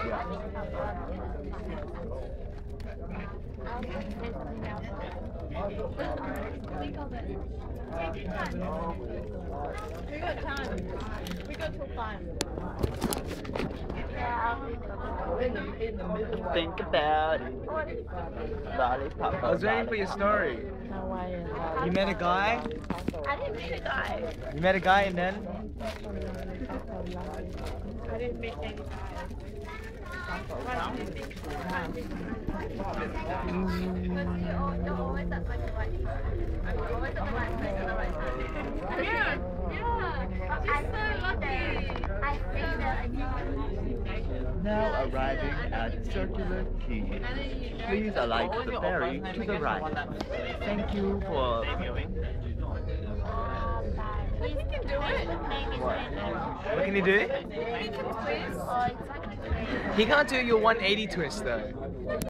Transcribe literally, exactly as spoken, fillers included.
Take your time. We got time. We got till five. Think about it. Lollipop. I was waiting for your story. You met a guy? I didn't meet a guy. You met a guy and then? I didn't meet any guys. You're always at like the right time. I'm always at the right place at the right time. Yeah, yeah. I'm so lucky. I think that I Now arriving at Circular Quay. Please alight the ferry to the right. Thank you for viewing. He can do it. What? What can you do? He can twist. He can't do your one eighty twist though.